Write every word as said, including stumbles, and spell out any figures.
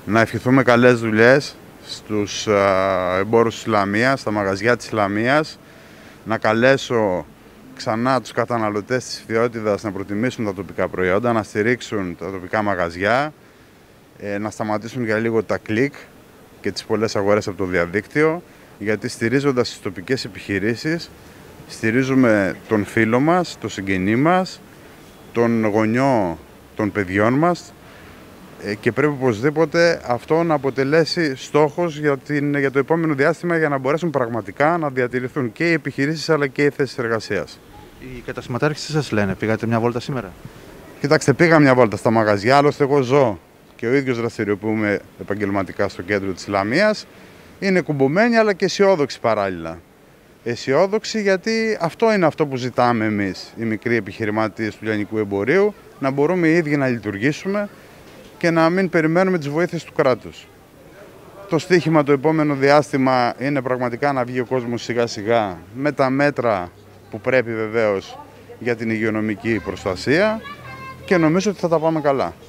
Να ευχηθούμε καλές δουλειές στους εμπόρους της Λαμίας, στα μαγαζιά της Λαμίας. Να καλέσω ξανά τους καταναλωτές της Φθιώτιδας να προτιμήσουν τα τοπικά προϊόντα, να στηρίξουν τα τοπικά μαγαζιά, να σταματήσουν για λίγο τα κλικ και τις πολλές αγορές από το διαδίκτυο, γιατί στηρίζοντας τις τοπικές επιχειρήσεις στηρίζουμε τον φίλο μας, τον συγγενή μας, τον γονιό των παιδιών μας, και πρέπει οπωσδήποτε αυτό να αποτελέσει στόχος για, την, για το επόμενο διάστημα, για να μπορέσουν πραγματικά να διατηρηθούν και οι επιχειρήσεις αλλά και οι θέσεις εργασίας. Οι καταστηματάρχες τι σας λένε, πήγατε μια βόλτα σήμερα? Κοιτάξτε, πήγα μια βόλτα στα μαγαζιά, άλλωστε εγώ ζω και ο ίδιος δραστηριοποιούμε επαγγελματικά στο κέντρο της Λαμίας. Είναι κουμπωμένοι αλλά και αισιόδοξοι παράλληλα. Αισιόδοξοι γιατί αυτό είναι αυτό που ζητάμε εμείς, οι μικροί επιχειρηματίες του λιανικού εμπορίου, να μπορούμε οι ίδιοι να λειτουργήσουμε και να μην περιμένουμε τις βοήθειες του κράτους. Το στίχημα το επόμενο διάστημα είναι πραγματικά να βγει ο κόσμος σιγά σιγά με τα μέτρα που πρέπει βεβαίως για την υγειονομική προστασία και νομίζω ότι θα τα πάμε καλά.